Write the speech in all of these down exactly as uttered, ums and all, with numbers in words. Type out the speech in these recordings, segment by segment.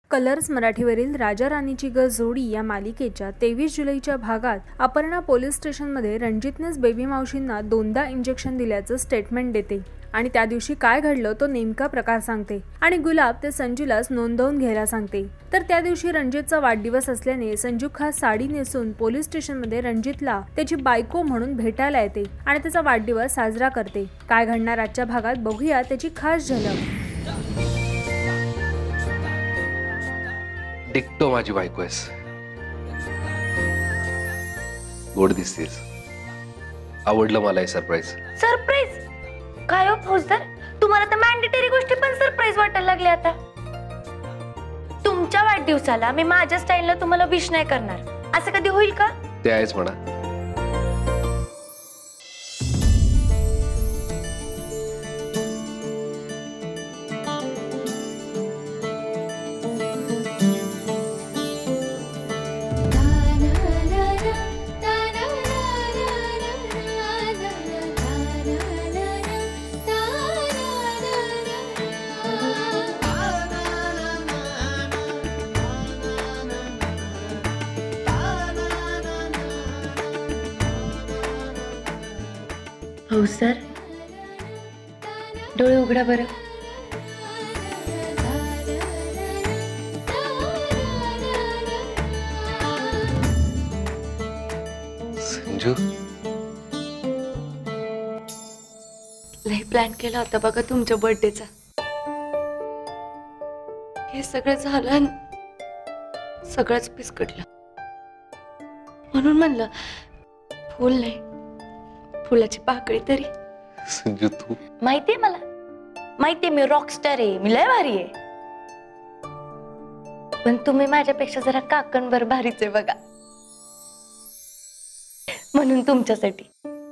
Colours मराठीवरील राजा रानीची ग जोडी या मालिकेच्या तेवीस जुलैच्या भागात अपर्णा पोलीस स्टेशनमध्ये रणजितनेच बेबी मावशींना दोनदा इंजेक्शन दिल्याचं स्टेटमेंट देते आणि त्या दिवशी काय घडलं तो नेमका प्रकार सांगते आणि गुलाब ते संजूलाच नोंदवून घ्यायला सांगते। तर त्या दिवशी रणजितचा वाढदिवस असल्याने संजू खास साडी नेसून पोलीस स्टेशनमध्ये रणजितला त्याची बायको म्हणून भेटायला येते आणि त्याचा वाढदिवस साजरा करते। काय घडणार आजच्या भागात बघूया त्याची खास झलक। टिकटो माझी बायको आहेस, गोड दिसतेस, आवडलं मला हे सरप्राईज। सरप्राईज काय हो फौजदार, तुम्हाला तर मॅन्डेटरी गोष्टी पण सरप्राईज वाटायला लागल्या आता। तुमच्या वाढदिवसाला मी माझ्या स्टाईलला तुम्हाला विश नाही करणार, असं कधी होईल का? ते आहेच म्हणा। हो सर, डोळे उघडा बरं। संजू, लई प्लॅन केला होता बघा तुमच्या बर्थडेचा, हे सगळं झालं आणि सगळंच पिसकटलं। म्हणून म्हणलं फुल नाही, फुलाची पाकळी तरी। संजू तू माहितीये मला, माहितीये मी रॉकस्टार आहे, मी लय भारी आहे, पण तुम्ही माझ्यापेक्षा जरा काकणभर भारीच आहे बघा। म्हणून तुमच्यासाठी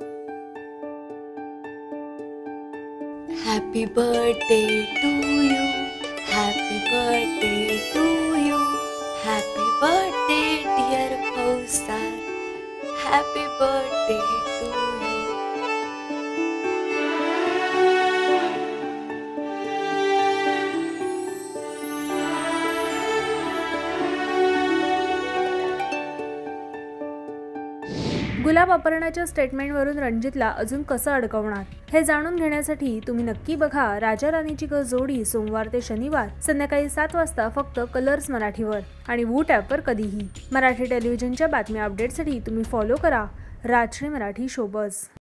happy birthday to you, happy birthday to you, happy birthday dear फौजदार, हॅपी बर्थडे टू यू। गुलाब अपर्णाच्या स्टेटमेंटवरून रणजितला अजून कसं अडकवणार हे जाणून घेण्यासाठी तुम्ही नक्की बघा राजा रानीची ग जोडी सोमवार ते शनिवार संध्याकाळी सात वाजता फक्त कलर्स मराठीवर आणि वूट ॲपवर कधीही। मराठी टेलिव्हिजनच्या बातम्या अपडेटसाठी तुम्ही फॉलो करा राजश्री मराठी शोबज।